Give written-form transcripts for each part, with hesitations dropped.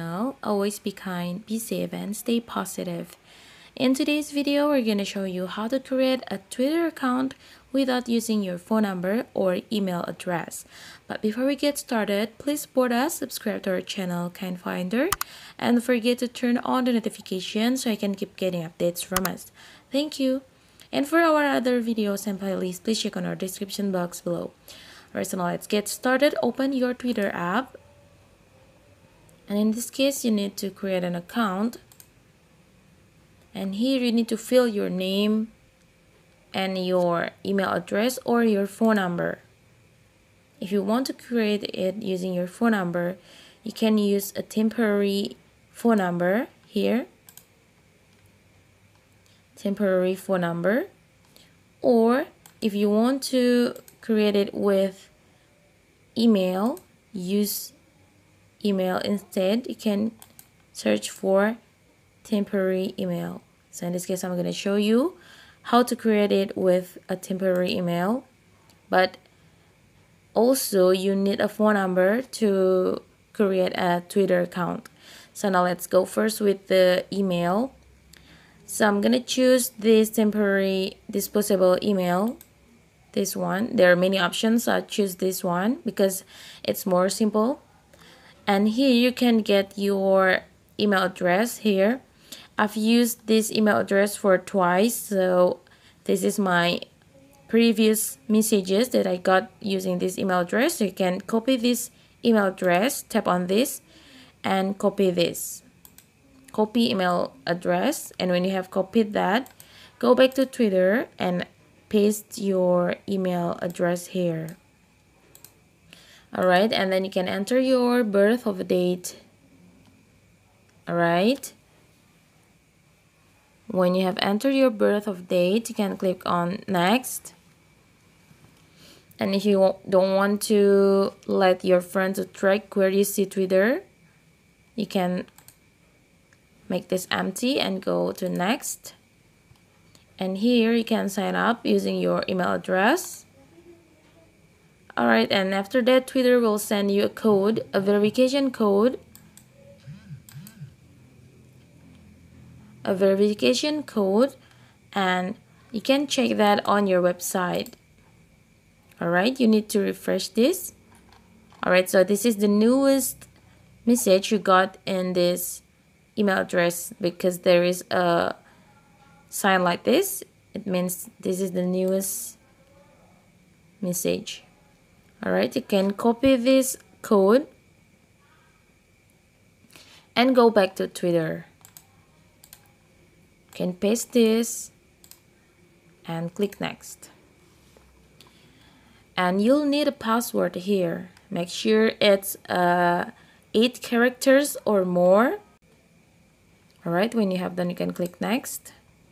channel. Always be kind, be safe, and stay positive. In today's video, we're going to show you how to create a Twitter account without using your phone number or email address. But before we get started, please support us, subscribe to our channel Kind Finder, and don't forget to turn on the notifications so I can keep getting updates from us. Thank you. And for our other videos and playlists, please check on our description box below. Alright, so now let's get started. Open your Twitter app. And in this case, you need to create an account. And here you need to fill your name and your email address or your phone number. If you want to create it using your phone number, you can use a temporary phone number here. Temporary phone number. Or if you want to create it with email, use email instead. You can search for temporary email. So in this case, I'm going to show you how to create it with a temporary email. But also you need a phone number to create a Twitter account. So now let's go first with the email. So I'm going to choose this temporary disposable email. This one. There are many options. I'll choose this one because it's more simple. And here you can get your email address here. I've used this email address for twice. So this is my previous messages that I got using this email address. So you can copy this email address, tap on this, and copy this. Copy email address. And when you have copied that, go back to Twitter and paste your email address here. Alright, and then you can enter your birth of date. Alright. When you have entered your birth of date, you can click on next. And if you don't want to let your friends track where you see Twitter, you can make this empty and go to next. And here you can sign up using your email address. Alright, and after that, Twitter will send you a code, a verification code. A verification code, and you can check that on your website. Alright, you need to refresh this. Alright, so this is the newest message you got in this email address because there is a sign like this. It means this is the newest message. Alright, you can copy this code and go back to Twitter. You can paste this and click next. And you'll need a password here. Make sure it's 8 characters or more. Alright, when you have done, you can click next.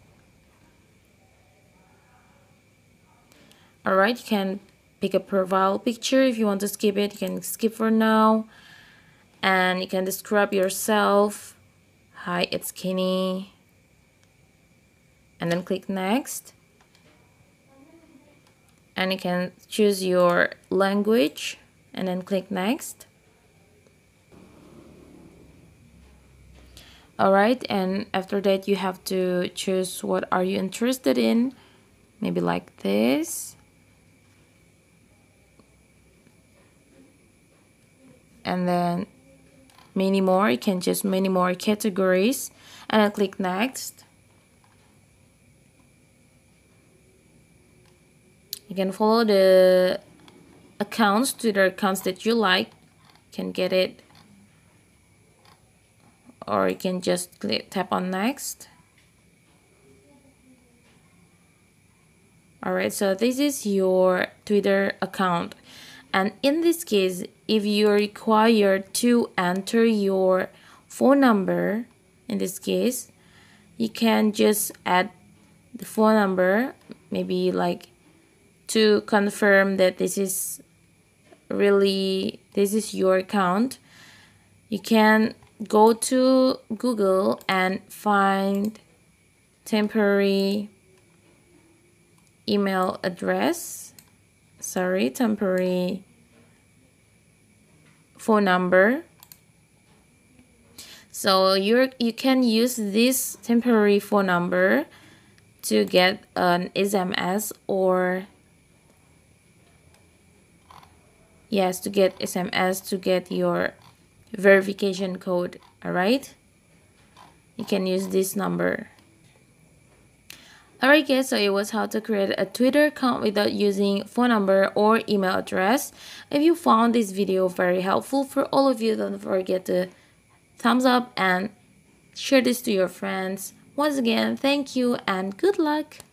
Alright, you can pick a profile picture. If you want to skip it, you can skip for now. And you can describe yourself. Hi, it's Kenny. And then click next. And you can choose your language and then click next. Alright, and after that you have to choose what are you interested in. Maybe like this. And then many more. You can choose many more categories and then click next. You can follow the accounts, Twitter accounts that you like. You can get it. Or you can just tap on next. Alright, so this is your Twitter account. And in this case, if you're required to enter your phone number, in this case, you can just add the phone number, maybe like to confirm that this is your account. You can go to Google and find temporary email address, temporary phone number. So you can use this temporary phone number to get an SMS, or yes, to get SMS to get your verification code. All right, you can use this number. Alright guys, so it was how to create a Twitter account without using phone number or email address. If you found this video very helpful for all of you, don't forget to thumbs up and share this to your friends. Once again, thank you and good luck.